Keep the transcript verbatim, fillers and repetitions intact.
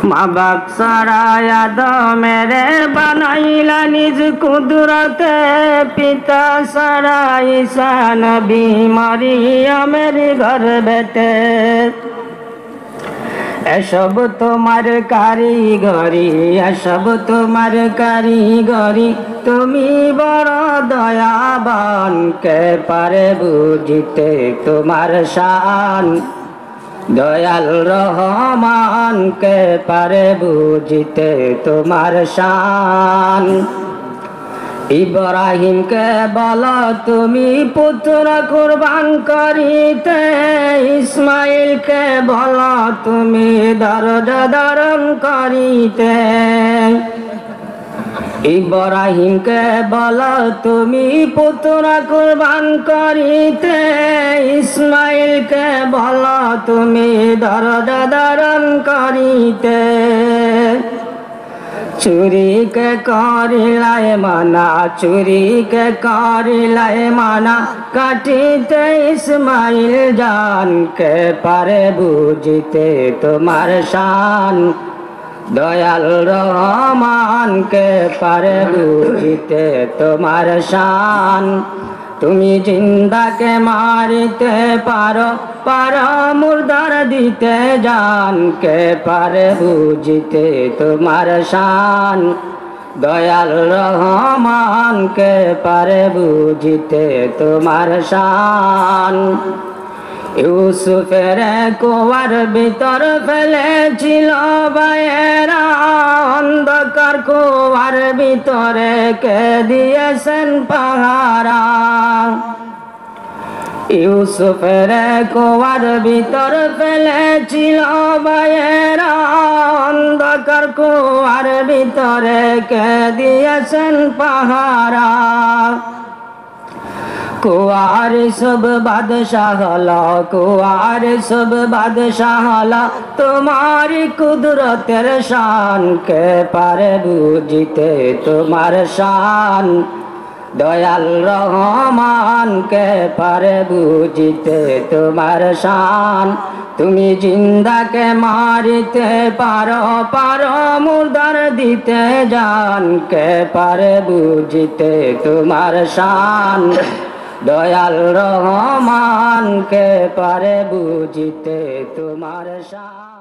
মা বাপ সারায় আদমেরে বানাইলা নিজ কুদরতে, পিতা সারা ঈসা নবী মরিয়মের গর্ভেতে। এসব তোমার কারিগরি, এসব তোমার কারিগরি, তুমি বড় দয়াবান, কে পারে বুঝিতে তোমার শান। দয়াল রহমান, কে পারে বুঝিতে তোমার শান। ইব্রাহিমকে বলো তুমি পুত্র কুরবান করিতে, ইসমাইলকে বলো তুমি দরজা ধারণ করিতে। ইব্রাহিমকে বলো তুমি পুত্র কুরবান করিতে, ইসমাইলকে বলো তুমি দরজা ধারণ করিতে। চুরিকে করিলাই মানা, চুরিকে করিলাই মানা, কাটিতে ইসমাইল জান, কে পারে বুঝিতে তোমার শান। দয়াল রহমান, কে পারে বুঝিতে তোমার শান। তুমি জিন্দাকে মারিতে পারো, পারো মুর্দার দিতে জান, কে পারে বুঝিতে তোমার শান। দয়াল রহমান, কে পারে বুঝিতে তোমার শান। ইউসুফের কুয়ার ভিতর ফেলেছিল ভাইয়েরা, অন্ধকার কুয়ার ভিতরে কে দিয়েছেন পাহারা। ইউসুফের কুয়ার ভিতর ফেলেছিল ভাইয়েরা, অন্ধকার কুয়ার ভিতরে কে দিয়েছেন পাহারা। কুয়ার সব বাদশাহ হলো, কুয়ার সব বাদশাহ হলো, তোমারি কুদরতের শান, কে পারে বুঝিতে তোমার শান। দয়াল রহমান, কে পারে বুঝিতে তোমার শান। তুমি জিন্দাকে মারিতে পারো, পারো মুর্দার দিতে জান, কে পারে বুঝিতে তোমার শান। দয়াল রহমান, কে পারে বুঝিতে তোমার শান।